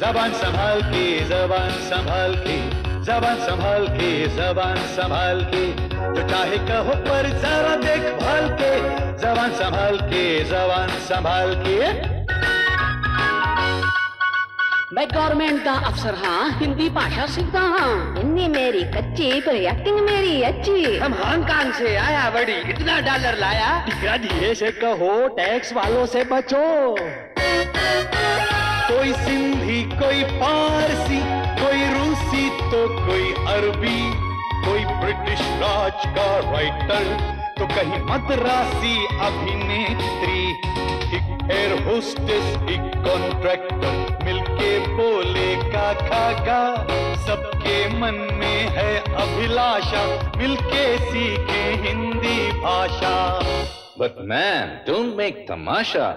जबान संभाल के, जबान संभाल के, जबान संभाल के, जबान संभाल के, जो चाहे कहो पर जरा देखभाल के, जबान संभाल के, जबान संभाल के। मैं गवर्नमेंट का अफसर हाँ, हिंदी भाषा सीखता हाँ। हिंदी मेरी कच्ची पर एक्टिंग मेरी अच्छी। हम हांगकांग से आया बड़ी, इतना डॉलर लाया। धीरे से कहो, टैक्स वालों से बचो। कोई सिंधी, कोई पारसी, कोई रूसी तो कोई अरबी, कोई ब्रिटिश राज का राइटर तो कहीं मद्रासी अभिनेत्री, एक एयर होस्टेस, एक कॉन्ट्रैक्टर, मिलके बोले का खागा, सबके मन में है अभिलाषा, मिलके सीखे हिंदी भाषा। But man, don't make तमाशा।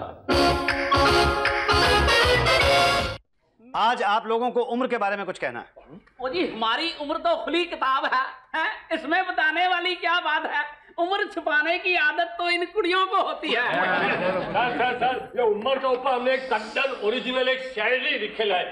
आज आप लोगों को उम्र के बारे में कुछ कहना है। ओ जी, हमारी उम्र तो खुली किताब है, इसमें बताने वाली क्या बात है। उम्र छुपाने की आदत तो इन कुड़ियों को होती है। सर, ये उम्र के ऊपर हमने एक कंडन ओरिजिनल एक शायरी लिखे लाए।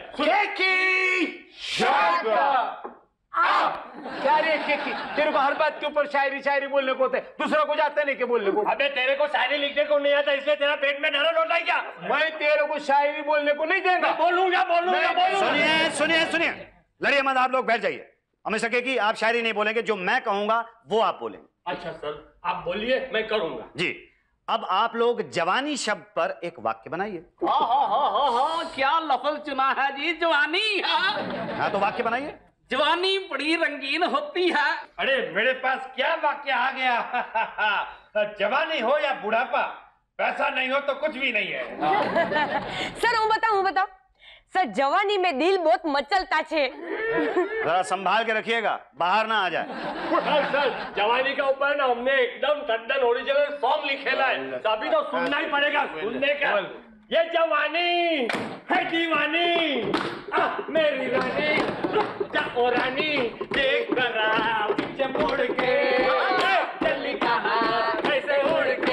क्या रे केकी, तेरे को हर बात के ऊपर शायरी बोलने को होता है, दूसरा को जाता नहीं के बोलने को। अबे तेरे को शायरी लिखने को नहीं आता इसलिए तेरा पेट में दर्द होता है क्या? मैं तेरे को शायरी बोलने को नहीं देगा। बोलूंगा। सुनिए, लड़िए मत, आप लोग बैठ जाइए। हमें सके कि आप शायरी नहीं बोलेंगे, जो मैं कहूंगा वो आप बोलेंगे। अच्छा सर, आप बोलिए, मैं करूंगा जी। अब आप लोग जवानी शब्द पर एक वाक्य बनाइए। हाँ, क्या लफ्ज चुना है जी, जवानी। हाँ तो वाक्य बनाइए। जवानी बड़ी रंगीन होती है। अरे मेरे पास क्या वाक्य आ गया। जवानी हो या बुढ़ापा, पैसा नहीं हो तो कुछ भी नहीं है। सर હું बताऊं सर, जवानी में दिल बहुत मचलता छे। जरा संभाल के रखिएगा, बाहर ना आ जाए। सर, जवानी का ऊपर ना हमने एकदम टंडन ओरिजिनल सॉन्ग लिखेला है, तो अभी तो सुनना ही पड़ेगा। सुनने का ये जवानी है दीवानी, मेरी रानी ओ रानी, देख जरा पीछे मुड़ के, चली कहाँ कैसे उड़ के,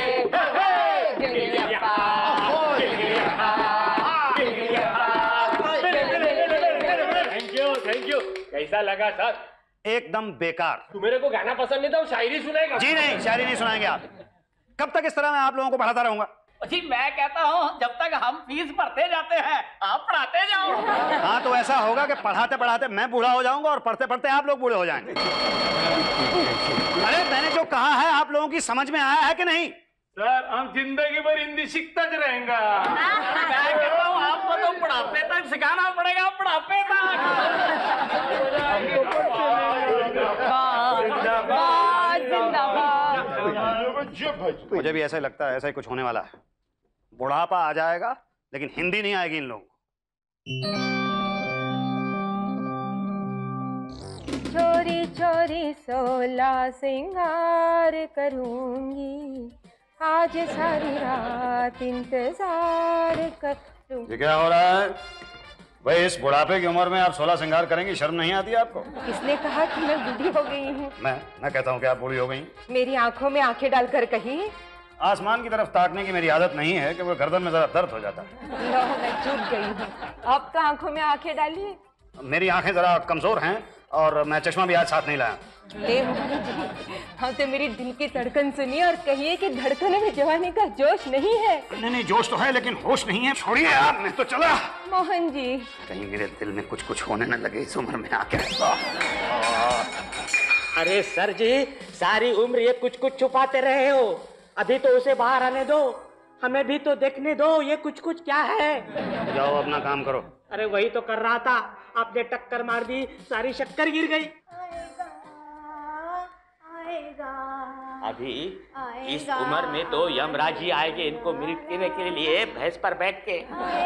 थैंक यू। कैसा लगा सर? एकदम बेकार। तू मेरे को गाना पसंद नहीं था, शायरी सुनाएगा? जी नहीं, शायरी नहीं सुनाएंगे आप। कब तक इस तरह मैं आप लोगों को पढ़ाता रहूंगा? जी मैं कहता हूँ, जब तक हम फीस भरते जाते हैं आप पढ़ाते जाओ। हाँ तो ऐसा होगा कि पढ़ाते पढ़ाते मैं बूढ़ा हो जाऊंगा और पढ़ते पढ़ते आप लोग बूढ़े हो जाएंगे। अरे मैंने जो कहा है आप लोगों की समझ में आया है कि नहीं? सर, हम जिंदगी भर हिंदी सीखता रहेंगे। मैं कहता हूँ आपको तो बुढ़ापे तक सिखाना पड़ेगा, बुढ़ापे तक। मुझे भी ऐसा लगता है, ऐसा ही कुछ होने वाला है। बुढ़ापा आ जाएगा लेकिन हिंदी नहीं आएगी इन लोगों को। चोरी चोरी सोला सिंगार करूंगी, आज सारी रात इंतजार करूंगी। ये क्या हो रहा है भाई? इस बुढ़ापे की उम्र में आप 16 श्रृंगार करेंगी, शर्म नहीं आती आपको? किसने कहा कि मैं बूढ़ी हो गई हूँ? मैं कहता हूँ कि आप बूढ़ी हो गई। मेरी आंखों में आंखें डालकर कही। आसमान की तरफ ताकने की मेरी आदत नहीं है कि वो गर्दन में जरा दर्द हो जाता है। मैं चूक गई हूँ। अब तो आंखों में आंखें डालिए। मेरी आंखें जरा कमजोर हैं और मैं चश्मा भी आज साथ नहीं लाया। ले मोहन जी, हाँ तो मेरी दिल की धड़कन सुनिए और कहिए कि धड़कनों में जवानी का जोश नहीं है। नहीं, जोश तो है लेकिन होश नहीं है। छोड़िए आप, मैं तो चला। मोहन जी, कहीं मेरे दिल में कुछ होने न लगे इस उम्र में आके। अरे सर जी, सारी उम्र ये कुछ छुपाते रहे हो, अभी तो उसे बाहर आने दो, हमें भी तो देखने दो ये कुछ क्या है। जाओ अपना काम करो। अरे वही तो कर रहा था, आपने टक्कर मार दी, सारी शक्कर गिर गई। अभी इस उम्र में तो यमराज जी आएंगे इनको मिलने के लिए भैंस पर बैठ के।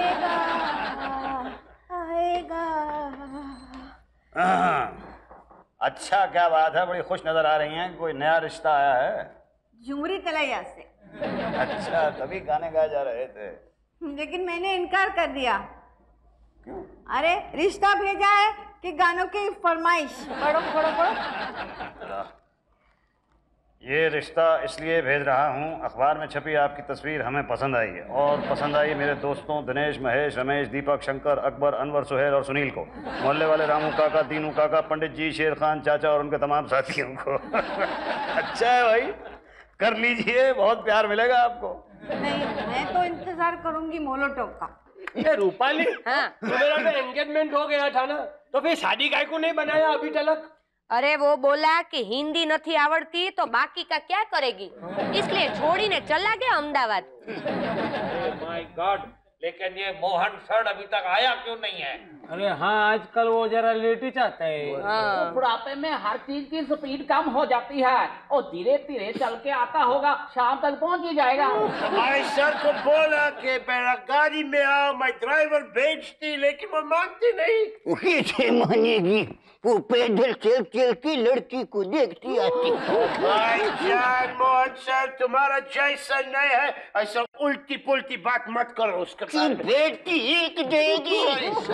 अच्छा, क्या बात है, बड़ी खुश नजर आ रही हैं। कोई नया रिश्ता आया है? झुमरी तलैया से। अच्छा, तभी गाने गाए जा रहे थे। लेकिन मैंने इनकार कर दिया। क्यों? अरे रिश्ता भेजा है कि गानों की फरमाइश। पढ़ो। ये रिश्ता इसलिए भेज रहा हूँ, अखबार में छपी आपकी तस्वीर हमें पसंद आई है और पसंद आई मेरे दोस्तों दिनेश, महेश, रमेश, दीपक, शंकर, अकबर, अनवर, सुहेल और सुनील को, मोहल्ले वाले रामू काका, दीनू काका, पंडित जी, शेर खान चाचा और उनके तमाम साथियों को। अच्छा है भाई, कर लीजिए, बहुत प्यार मिलेगा आपको। नहीं, मैं तो इंतजार करूंगी मोलोटोव का। ये रूपाली, हाँ। तुम्हारा तो एंगेजमेंट हो गया था ना, तो फिर शादी काय को नहीं बनाया अभी तक? अरे वो बोला कि हिंदी नहीं आवड़ती तो बाकी का क्या करेगी, इसलिए छोड़ीने चला गया अहमदाबाद। माय गॉड, लेकिन ये मोहन सर अभी तक आया क्यों नहीं है? अरे हाँ, आजकल वो जरा लेट ही चाहता है। हाँ। तो बुढ़ापे में हर चीज की स्पीड कम हो जाती है और धीरे धीरे चल के आता होगा, शाम तक पहुंच ही जाएगा। हमारे सर को बोला कि मेरा गाड़ी में आओ, मैं ड्राइवर भेजती, लेकिन वो मानती नहीं। कैसे मानेगी, वो पैदल चल चल के लड़की को देखती आती। भाईजान मोहन सर तुम्हारा जैसा नहीं है, ऐसा उल्टी पुल्टी बात मत करो उसके बारे में। बेटी एक देगी।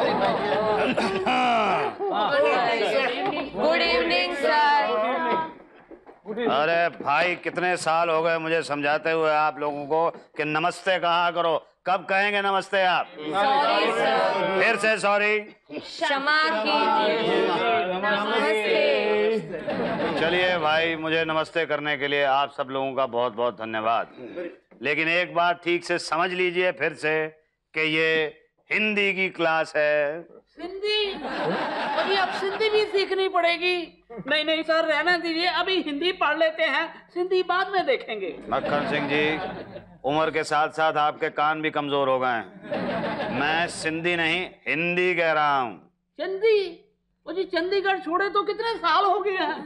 Good evening sir. अरे भाई, कितने साल हो गए मुझे समझाते हुए आप लोगों को कि नमस्ते कहा करो, कब कहेंगे नमस्ते आप? Sorry sir. फिर से सॉरी। क्षमा कीजिए। नमस्ते। चलिए भाई, मुझे नमस्ते करने के लिए आप सब लोगों का बहुत बहुत धन्यवाद, लेकिन एक बात ठीक से समझ लीजिए फिर से कि ये हिंदी की क्लास है। सिंधी? अभी अब सिंधी भी सीखनी पड़ेगी। नहीं नहीं सर, रहना दीजिए, अभी हिंदी पढ़ लेते हैं, सिंधी बाद में देखेंगे। मक्खन सिंह जी, उम्र के साथ साथ आपके कान भी कमजोर हो गए हैं। मैं सिंधी नहीं हिंदी कह रहा हूँ। चंदी? वो जी चंडीगढ़ छोड़े तो कितने साल हो गए हैं?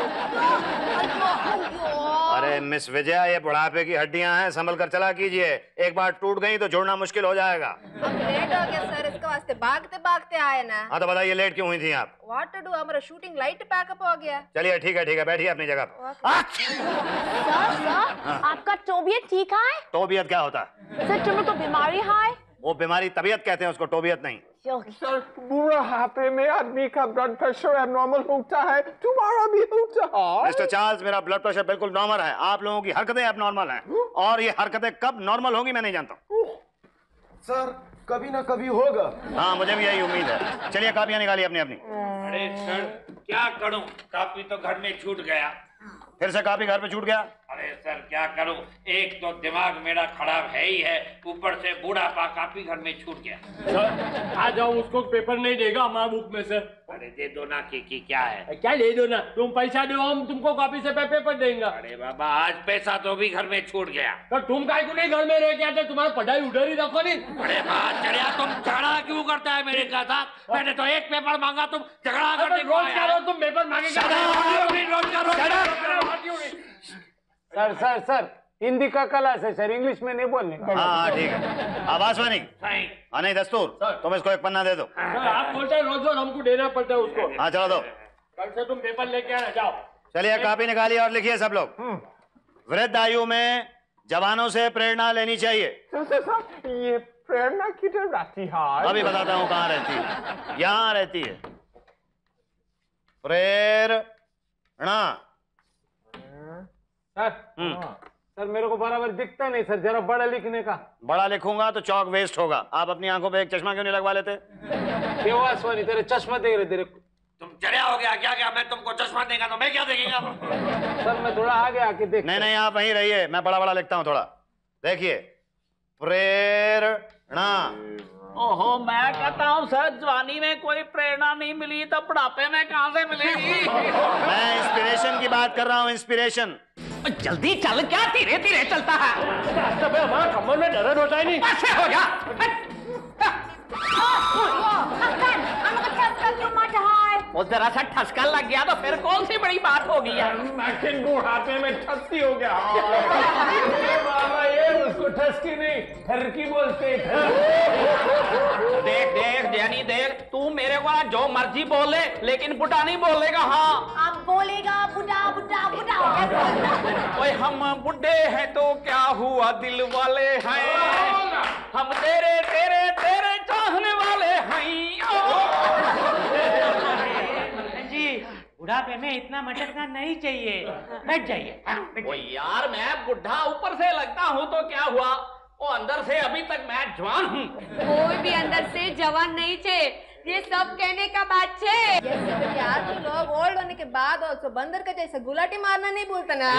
अरे मिस विजया, ये बुढ़ापे की हड्डियां हैं, संभल कर चला कीजिए, एक बार टूट गई तो जोड़ना मुश्किल हो जाएगा। अब लेट हो गया सर, इसके वास्ते भागते भागते आए ना। हाँ तो बताइए, लेट क्यों हुई थी आप? व्हाट टू डू, हमारा शूटिंग लाइट पैकअप हो गया। चलिए ठीक है, बैठिए अपनी जगह पर। सर, आपका तबीयत ठीक है? तोबियत क्या होता है? सर, तुम्हें को बीमारी है? वो बीमारी तबीयत कहते हैं उसको, तोबियत नहीं। सर, बुढ़ापे में आदमी का ब्लड प्रेशर एब्नॉर्मल होता है, तुम्हारा भी होता है। मिस्टर चार्ल्स, मेरा ब्लड प्रेशर बिल्कुल नॉर्मल है, आप लोगों की हरकतें अब नॉर्मल हैं, और ये हरकतें कब नॉर्मल होगी मैं नहीं जानता। सर, कभी ना कभी होगा। हाँ, मुझे भी यही उम्मीद है। चलिए कापियां निकालिए अपनी अपनी। अरे सर, क्या करूं, कापी तो घर में छूट गया। फिर से कापी घर पे छूट गया? अरे सर, क्या करूं, एक तो दिमाग मेरा खराब है ही है, ऊपर से बूढ़ापा, कापी घर में छूट गया। सर, आ जाओ, उसको पेपर नहीं देगा हमारा बुक में से। अरे दे दो ना, की क्या है? क्या ले दो ना, तुम पैसा दो, हम तुमको कॉपी से पेपर देंगे। अरे बाबा, आज पैसा तो भी घर में छूट गया। तो तुम काय को नहीं घर में रह गया, तुम्हारा पढ़ाई उधर ही रखो नहीं। अरे बात चढ़िया, तुम झगड़ा क्यों करता है मेरे साथ? मैंने तो एक पेपर मांगा, तुम झगड़ा करते रोज करो, तुम पेपर मांगेगा। सर सर सर, हिंदी का क्लास है सर, इंग्लिश में नहीं बोलने का। हाँ ठीक है। आवाज़वानी? नहीं दस्तूर, तुम इसको एक पन्ना दे दो। आप बोलते हैं रोज हमको देना पड़ता है उसको। हाँ चलो दो। कल से तुम पेपर लेके आना, जाओ। चलिए कापी निकालिए और लिखिए सब लोग। वृद्ध आयु में जवानों से प्रेरणा लेनी चाहिए। सर, ये प्रेरणा किधर रहती है? अभी बताता हूँ कहाँ रहती है। यहाँ रहती है प्रेरणा। सर, मेरे को बराबर दिखता नहीं सर, जरा बड़ा लिखने का। बड़ा लिखूंगा तो चौक वेस्ट होगा। आप अपनी आंखों पे एक चश्मा क्यों नहीं लगवा लेते? बेवासवानी, तेरे चश्मा देख रहे तेरे। तुम चढ़िया हो गया क्या? मैं तुमको चश्मा देगा तो मैं क्या देखेगा? सर, मैं थोड़ा आगे आके देख। नहीं, आप वहीं रहिए, मैं बड़ा बड़ा लिखता हूँ थोड़ा। देखिए, प्रेरणा। ओहो, मैं कहता हूँ सर, जवानी में कोई प्रेरणा नहीं मिली तो बुढ़ापे में कहाँ से मिलेगी? मैं इंस्पिरेशन की बात कर रहा हूँ, इंस्पिरेशन। जल्दी चल, क्या धीरे धीरे चलता है? हमारा कमर में दर्द होता है नहीं? ऐसे हो जा। वो जरा सा ठसका लग गया तो फिर कौन सी बड़ी बात होगी यार? बुढ़ापे में ठसकी हो गया। बाबा, ये उसको ठसकी नहीं, ठरकी बोलते हैं। देख जैनी देख, तू मेरे को जो मर्जी बोले लेकिन बुढ़ा नहीं बोलेगा। हाँ, आप बोलेगा बुढ़ा बुढ़ा बुढ़ा। ओए, हम बुढ़े हैं तो क्या हुआ, दिल वाले हैं हम, तेरे तेरे तेरे चाहने वाले हैं। जी बुढ़ापे में इतना मटकना नहीं चाहिए। बैठ जाइए। ओ यार, मैं बुढ़ा ऊपर से लगता हूँ तो क्या हुआ, वो अंदर से अभी तक मैं जवान हूँ। कोई भी अंदर से जवान नहीं छे, ये सब कहने का बात छे। यार तो लोग ओल्ड होने के बाद और तो बंदर का जैसे गुलाटी मारना नहीं भूलता ना।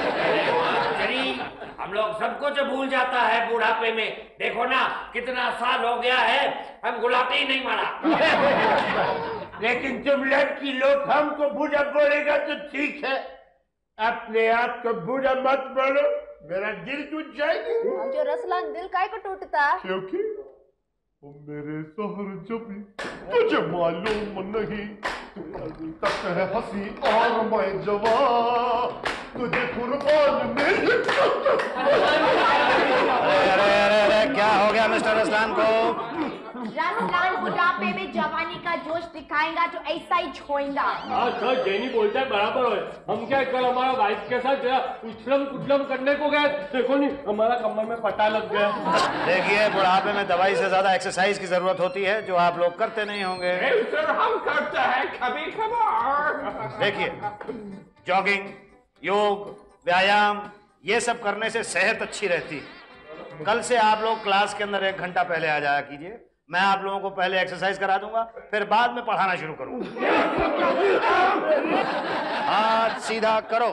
हम लोग सब कुछ भूल जाता है बुढ़ापे में। देखो ना कितना साल हो गया है, हम गुलाटी ही नहीं मारा। लेकिन जब लड़की लोग हमको बूढ़ा बोलेगा तो ठीक है, अपने आप को बूढ़ा मत बोलो, मेरा दिल टूट जाएगा। जो रसलान दिल काहे को टूटता? क्योंकि वो मेरे शहर जबी तुझे मालूम नहीं, तू तक है हंसी और मैं जवान, तुझे कुर्बान नहीं। अरे क्या हो गया मिस्टर रसलान को? रसलान बुढ़ापे में जवानी का जोश दिखाएगा तो ऐसा ही छोएगा। हाँ सर, जेनी बोलता है बराबर है। हम क्या कल हमारा वाइफ के साथ उछलम कुछलम करने को गए, देखो नहीं हमारा कमर में पटा लग गया। देखिए, बुढ़ापे में दवाई से ज्यादा एक्सरसाइज की जरूरत होती है, जो आप लोग करते नहीं होंगे। सर हम करते हैं कभी कभार। देखिए, जॉगिंग, योग, व्यायाम ये सब करने से सेहत अच्छी रहती है। कल से आप लोग क्लास के अंदर 1 घंटा पहले आ जाया कीजिए। मैं आप लोगों को पहले एक्सरसाइज करा दूंगा, फिर बाद में पढ़ाना शुरू करूंगा। हाथ सीधा करो।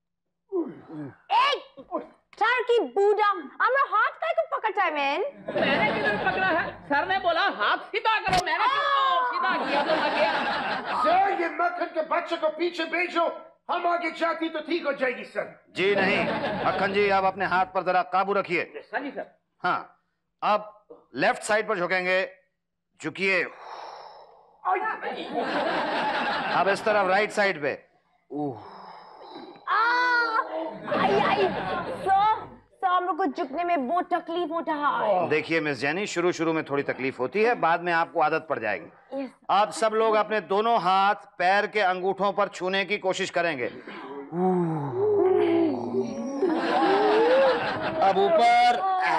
सर की बूढ़ा हमरा हाथ काहे को पकड़ता है मैन? मैंने किधर पकड़ा है? सर ने बोला हाथ सीधा करो, मैंने सीधा किया तो लग गया। सर ये मक्खन के बच्चे को पीछे भेजो, हम आगे जाती तो ठीक हो जाएगी सर। जी नहीं, मक्खन जी आप अपने हाथ पर जरा काबू रखिए। हाँ जी सर। हाँ, अब लेफ्ट साइड पर झुकेंगे, झुकिए। अब इस तरफ राइट साइड पे। हम लोग को झुकने में बहुत तकलीफ होता है। देखिए मिस जैनी, शुरू में थोड़ी तकलीफ होती है, बाद में आपको आदत पड़ जाएगी। आप सब लोग अपने दोनों हाथ पैर के अंगूठों पर छूने की कोशिश करेंगे। अब ऊपर।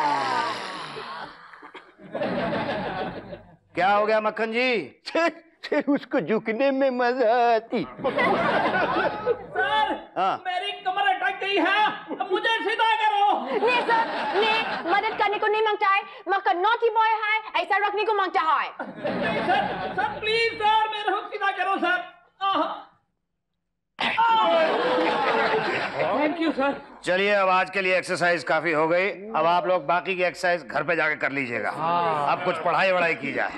क्या हो गया मक्खन जी? उसको झुकने में मजा आती। सर, मेरी कमर अटक गई है, अब मुझे सीधा करो। नहीं सर, नहीं, मदद करने को नहीं मांगता है, मक्खन नॉटी बॉय है, ऐसा रखने को मांगता है। नहीं सर प्लीज सर, मेरे को सीधा करो सर। Thank you sir. चलिए, अब आज के लिए एक्सरसाइज काफी हो गई। अब आप लोग बाकी की एक्सरसाइज घर पे जाके कर लीजिएगा। अब कुछ पढ़ाई वढ़ाई की जाए।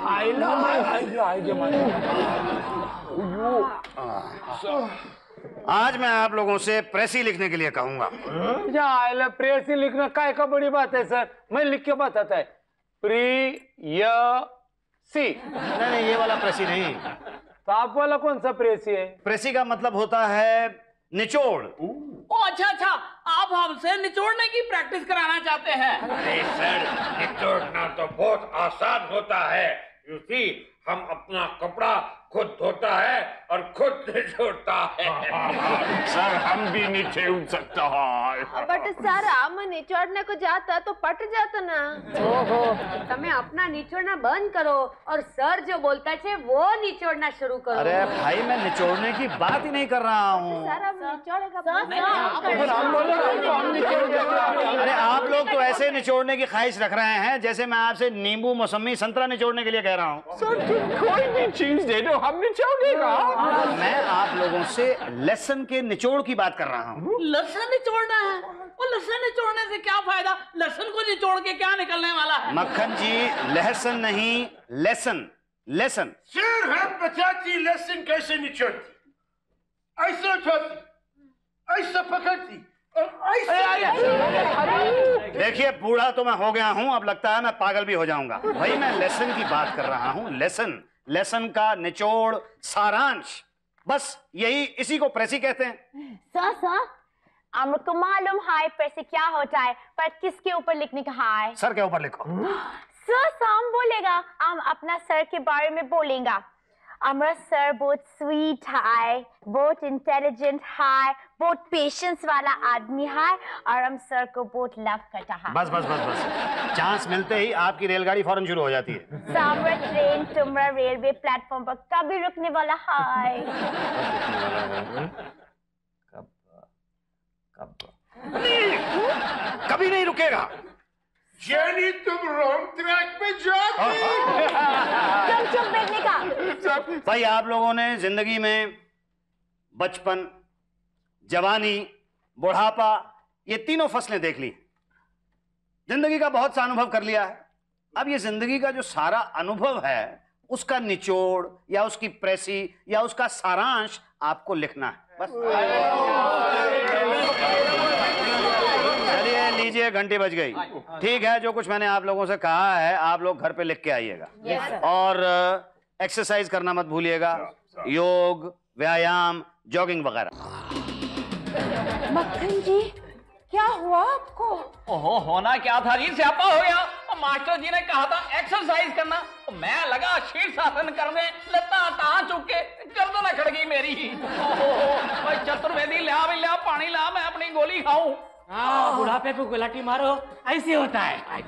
आज मैं आप लोगों से प्रेसी लिखने के लिए कहूंगा। प्रेसी लिखना काय का बड़ी बात है सर, मैं लिख के बताता है। प्रेसी। नहीं, ये वाला प्रेसी नहीं। तो आप वाला कौन सा प्रेसी है? प्रेसी का मतलब होता है निचोड़। ओ अच्छा, आप हमसे निचोड़ने की प्रैक्टिस कराना चाहते हैं? अरे सर, निचोड़ना तो बहुत आसान होता है। यू सी, हम अपना कपड़ा खुद धोता है और खुद निचोड़ता है। सर हम भी नीचे उठ सकता है। बट सर आम निचोड़ने को जाता तो पट जाता ना। ओहो, તમે अपना निचोड़ना बंद करो और सर जो बोलता है वो निचोड़ना शुरू करो। अरे भाई, मैं निचोड़ने की बात ही नहीं कर रहा हूँ। सर अब निचोड़ेगा। अरे आप लोग तो ऐसे निचोड़ने की ख्वाहिश रख रहे हैं जैसे मैं आपसे नींबू, मौसमी, संतरा निचोड़ने के लिए कह रहा हूँ। सर कोई भी चीज दे दो, हम निचोड़ेगा। मैं आप लोगों से लहसुन के निचोड़ की बात कर रहा हूँ। लहसुन निचोड़ना है? वो लहसुन निचोड़ने से क्या फायदा? लहसुन को निचोड़ के क्या निकलने वाला है? मक्खन जी, लहसुन नहीं, लेसन। लेसन। सर हम बताती लहसुन कैसे निचोड़ती। ऐसा उठाती, ऐसा पकड़ती और ऐसा। देखिए, बूढ़ा तो मैं हो गया हूँ, अब लगता है मैं पागल भी हो जाऊंगा। भाई मैं लेसन की बात कर रहा हूँ। लेसन, लेसन का निचोड़, सारांश, बस यही, इसी को प्रेसी कहते हैं। सर हमको मालूम है प्रेसी क्या होता है, पर किसके ऊपर लिखने का है? सर के ऊपर लिखो। सर हम बोलेगा, हम अपना सर के बारे में बोलेगा। हमारा सर बहुत स्वीट है, बहुत इंटेलिजेंट है, बहुत पेशेंस वाला आदमी है और हम सर को बहुत लव करता है। बस बस बस बस, चांस मिलते ही आपकी रेलगाड़ी फौरन शुरू हो जाती है। हमारा ट्रेन तुम्हारा रेलवे प्लेटफॉर्म पर कभी रुकने वाला है? कभी नहीं रुकेगा। जेनी तुम रॉन्ग ट्रैक पे जाती। चुप बैठने का। भाई आप लोगों ने जिंदगी में बचपन, जवानी, बुढ़ापा, ये तीनों फसलें देख ली, जिंदगी का बहुत सा अनुभव कर लिया है। अब ये जिंदगी का जो सारा अनुभव है उसका निचोड़ या उसकी प्रेसी या उसका सारांश आपको लिखना है। बस चलिए लीजिए, घंटी बज गई। ठीक है, जो कुछ मैंने आप लोगों से कहा है आप लोग घर पे लिख के आइएगा। और एक्सरसाइज करना मत भूलिएगा, योग, व्यायाम, जॉगिंग वगैरह। मक्खन जी क्या हुआ आपको? ओहो, होना क्या था जी, स्यापा हो गया। मास्टर जी ने कहा था एक्सरसाइज करना, मैं लगा शीर्षासन करने, लत्ता कहाँ चुक के गर्दन अकड़ गई मेरी। ओहो, चतुर्वेदी ला भी ला, पानी ला, मैं अपनी गोली खाऊं। हाँ, बुढ़ापे पे गुलाटी मारो, ऐसे होता है।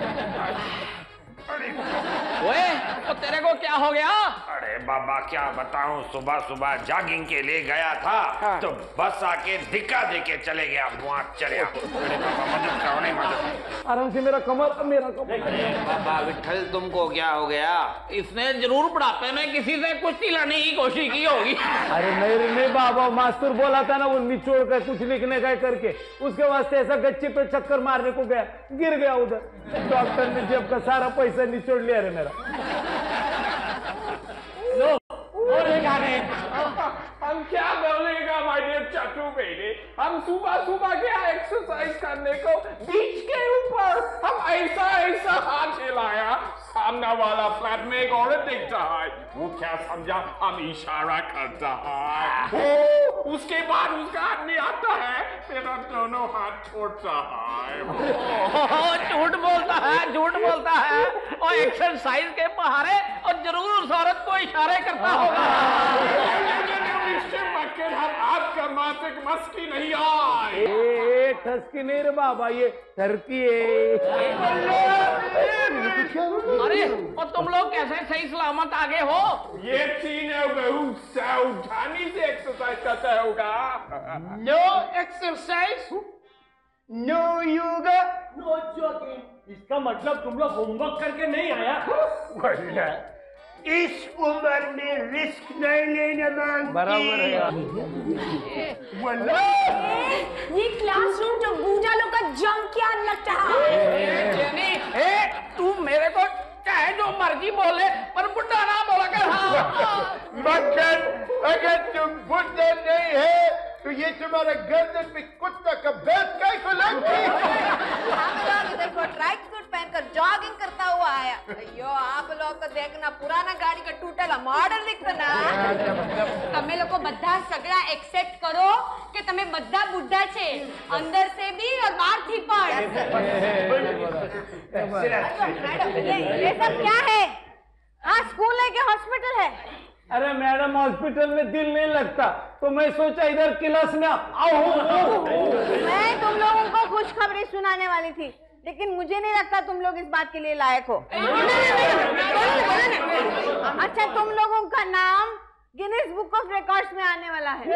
ओए, तो तेरे को क्या हो गया? अरे बाबा क्या बताऊं, सुबह सुबह जॉगिंग के लिए गया था तो बस आके धिक्का दे के चले गया, वहाँ चले मदद करो, नहीं मदद। आराम से, मेरा कमर, मेरा कमर। बाबा विठल तुमको क्या हो गया? इसने जरूर बुढ़ापे में किसी से कुश्ती लाने की कोशिश की होगी। अरे नहीं बाबा, मास्टर बोला था ना वो निचोड़ कर कुछ लिखने का करके, उसके वास्ते ऐसा गच्चे पे चक्कर मारने को गया, गिर गया उधर। डॉक्टर ने जेब का सारा पैसा निचोड़ लिया रे मेरा। लो, हम क्या बोलेगा माय डियर चाचू बेटे, हम सुबह सुबह क्या एक्सरसाइज करने को बीच के ऊपर हम ऐसा ऐसा हाथ हिलाया, सामने वाला फ्लैट में एक औरत देखता है, वो क्या समझा हम इशारा करता है, उसके बाद उसका आदमी आता है, मेरा दोनों हाथ छोड़ता है। झूठ बोलता है और एक्सरसाइज के बहाने और जरूर उस औरत को इशारे करता होगा। आपका मासिक मस्ती नहीं आए, ठसकी नहीं रे बाबा, ये धरती है। अरे और तुम लोग कैसे सही सलामत आगे हो? ये तीनों बहुत सावधानी से एक्सरसाइज करता होगा। No exercise, no yoga, no jogging. इसका मतलब तुम लोग होमवर्क करके नहीं आया? इस उम्र में रिस्क नहीं लेना मांगती। बराबर है। ये क्लासरूम जो बूढ़ा लोग का जंकयार्ड लगता है। तू मेरे को चाहे जो मर्जी बोले पर बुढ़ा ना बोला कर। मक्खन, अगर तुम बुढ़ा नहीं है तो ये तुम्हारा गर्दन पे कुत्ता का बैठ काय को लगती है? हम लोग इधर को ट्रैक सूट पहनकर जॉगिंग करता हुआ आया। अयो आप लोग को देखना पुराना गाड़ी का टूटेला मॉडल दिखता ना। તમે લોકો બધા સગડા એક્સેપ્ટ કરો કે તમે બધા બુઢા છે, અંદર से भी और बाहर થી પણ। ये सब क्या है? हाँ, स्कूल है कि हॉस्पिटल है? अरे मैडम, हॉस्पिटल में दिल नहीं लगता तो मैं सोचा इधर क्लास में आओ। मैं तुम लोगों को खुशखबरी सुनाने वाली थी, लेकिन मुझे नहीं लगता तुम लोग इस बात के लिए लायक हो। अच्छा, तुम लोगों का नाम गिनीज बुक ऑफ रिकॉर्ड्स में आने वाला है।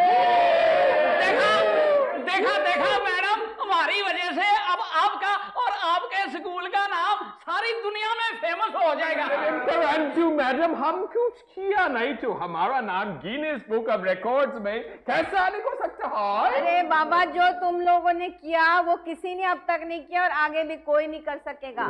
देखा मैडम, हमारी वजह से अब आपका और आपके स्कूल का नाम सारी दुनिया में फेमस हो जाएगा। परंतु मैडम हम कुछ किया नहीं तो हमारा नाम गिनीज बुक ऑफ रिकॉर्ड्स में कैसे आने को सकता है? अरे बाबा, जो तुम लोगों ने किया वो किसी ने अब तक नहीं किया और आगे भी कोई नहीं कर सकेगा।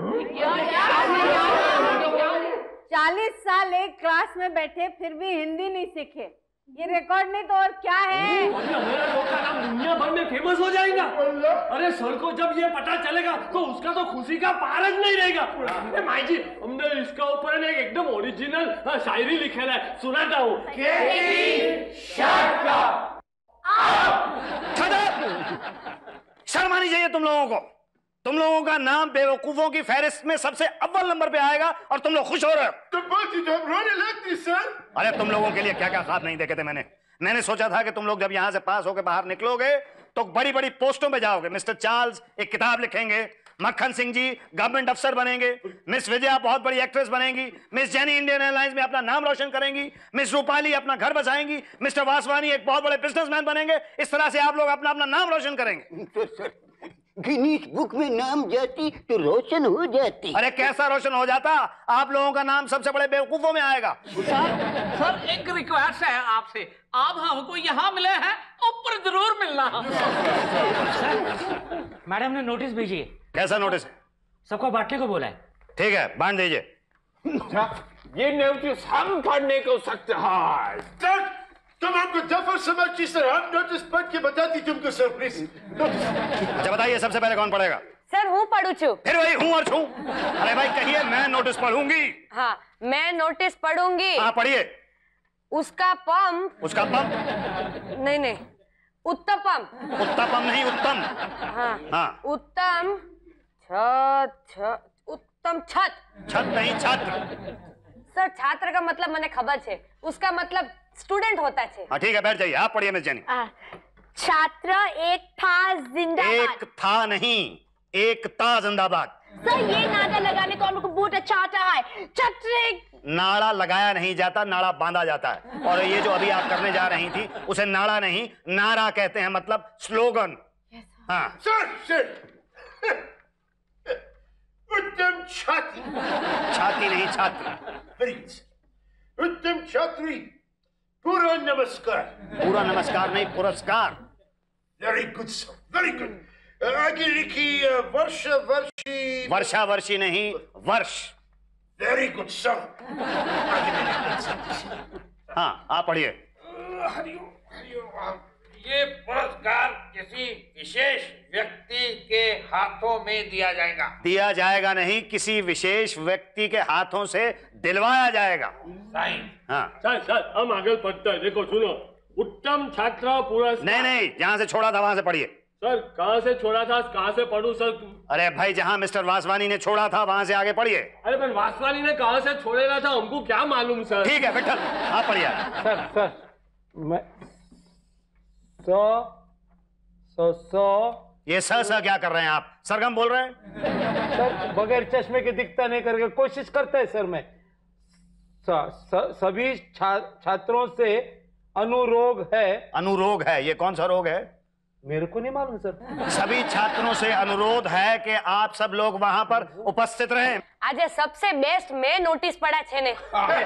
40 साल एक क्लास में बैठे फिर भी हिंदी नहीं सीखे, ये रिकॉर्ड नहीं तो और क्या है? मेरा लोग का नाम दुनिया भर में फेमस हो जाएगा। अरे सर को जब ये पता चलेगा तो उसका तो खुशी का पार ही नहीं रहेगा। माई जी, हमने इसका ऊपर एकदम ओरिजिनल शायरी लिखेला है, सुनाता हूँ। शर्म आनी चाहिए तुम लोगों को। तुम लोगों का नाम बेवकूफों की फहरिस्त में सबसे अव्वल नंबर पे आएगा और तुम लोग खुश हो रहे हो। तुम बोलती तो हम रोने लगती सर। अरे तुम लोगों के लिए क्या क्या ख्वाब नहीं देखे थे मैंने सोचा था कि तुम लोग जब यहां से पास होकर बाहर निकलोगे तो बड़ी बड़ी पोस्टों पे जाओगे। मिस्टर चार्ल्स एक किताब लिखेंगे, मक्खन सिंह जी गवर्नमेंट अफसर बनेंगे, मिस विजया बहुत बड़ी एक्ट्रेस बनेंगी, मिस जेनी इंडियन एयरलाइंस में अपना नाम रोशन करेंगी, मिस रूपाली अपना घर बसाएंगी, मिस्टर वासवानी एक बहुत बड़े बिजनेसमैन बनेंगे। इस तरह से आप लोग अपना अपना नाम रोशन करेंगे। सर गिनीज बुक में नाम जाती तो रोशन हो जाती। अरे कैसा रोशन हो जाता, आप लोगों का नाम सबसे बड़े बेवकूफों में आएगा। सर एक रिक्वेस्ट है आपसे, आप हमको यहाँ मिले हैं, ऊपर जरूर मिलना। मैडम ने नोटिस भेजी है। कैसा नोटिस है? सबको बांटने को बोला है। ठीक है, बांट दीजिए। ये नोटिस हम पढ़ने को सकते हैं। तुम हमको दफा समझती सर, हम नोटिस पढ़ के बताती तुमको सर प्लीज। अच्छा बताइए सबसे पहले कौन पढ़ेगा? सर हूँ पढ़ू छू। फिर वही हूँ और छू। अरे भाई कहिए मैं नोटिस पढ़ूंगी। हाँ मैं नोटिस पढ़ूंगी। हाँ पढ़िए। उसका पंप। उसका पंप? नहीं उत्तपम। उत्तपम नहीं उत्तम। हाँ उत्तम उत्तम छत। छत नहीं छात्र। सर छात्र का मतलब मैंने खबर है, उसका मतलब स्टूडेंट होता है। हाँ ठीक है बैठ जाइए, आप पढ़िए मिस जेनी। छात्र एक था जिंदाबाद। एक था नहीं, एक था जिंदाबाद। सर ये नारा लगाने को हमको बहुत अच्छा आता है। छात्र नारा लगाया नहीं जाता, नारा बांधा जाता है। और ये जो अभी आप करने जा रही थी उसे नारा नहीं नारा कहते हैं, मतलब स्लोगन। हाँ सर उत्तम छात्री। छाती नहीं छात्र। उत्तम छात्री पूरा नमस्कार। पूरा नमस्कार नहीं पुरस्कार। Very good sir, very good. आगे लिखी वर्षी। वर्षा वर्षी नहीं वर्ष। Very good sir. हाँ आप पढ़िए। ये पुरस्कार किसी विशेष व्यक्ति के हाथों में दिया जाएगा। दिया जाएगा नहीं, किसी विशेष व्यक्ति के हाथों से दिलवाया जाएगा। हाँ सर हम आगे पढ़ते हैं। देखो सुनो, उत्तम छात्र पुरस्कार। नहीं जहाँ से छोड़ा था वहां से पढ़िए। सर कहाँ से छोड़ा था, कहाँ से पढ़ूं सर? अरे भाई जहाँ मिस्टर वासवानी ने छोड़ा था वहां से आगे पढ़िए। अरे पर वासवानी ने कहाँ से छोड़ेगा था हमको क्या मालूम सर। ठीक है विठल आप पढ़िए। सर मैं ये स क्या कर रहे हैं आप? सरगम बोल रहे हैं? सर बगैर चश्मे के दिखता नहीं करके कोशिश करता है सर। मैं सभी छात्रों से अनुरोध है। अनुरोध है, ये कौन सा रोग है? मेरे को नहीं मालूम सर। सभी छात्रों से अनुरोध है कि आप सब लोग वहां पर उपस्थित रहें। आज सबसे बेस्ट मैं नोटिस पढ़ा छे ने। अरे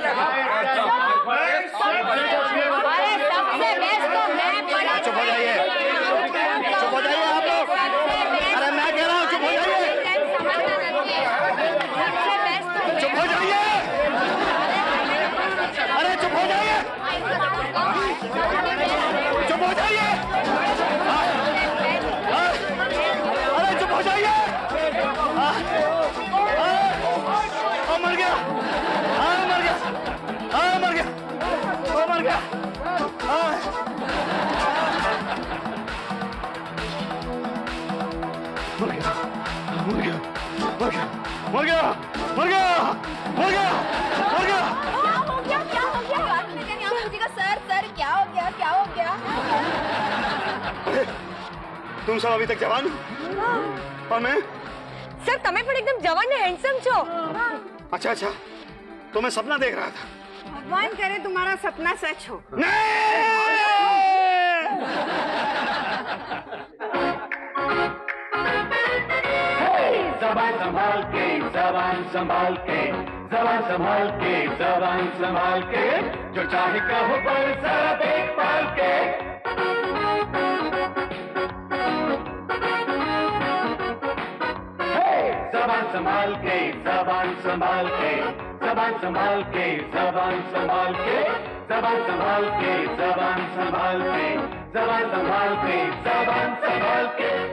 सबसे बेस्ट तो मैं पढ़ा। चुप हो जाइए, चुप हो जाइए आप लोग। अरे मैं कह रहा हूँ चुप हो जाइए, चुप हो जाइए। अरे चुप हो जाइए, चुप हो जाइए। अरे चुप हो जाइए। मर गया, मर गया, मर गया, मर गया। मर गया, मर गया, मर गया, मर गया। क्या हो गया? बात में कहनी आप पूछेगा सर क्या हो गया, क्या हो गया? तुम सब अभी तक जवान और मैं? सर તમે પણ એકદમ જવાન ને હેન્ડસમ છો। अच्छा तो मैं सपना देख रहा था। भगवान करे तुम्हारा सपना सच हो। जबान संभाल के, जबान संभाल के, जबान संभाल के, जबान संभाल के, जो चाहे कहो पर जरा देख पाल के। जबान संभाल के, जबान संभाल के, जबान संभाल के, जबान संभाल के, जबान संभाल के, जबान संभाल के, जबान संभाल के, जबान संभाल के।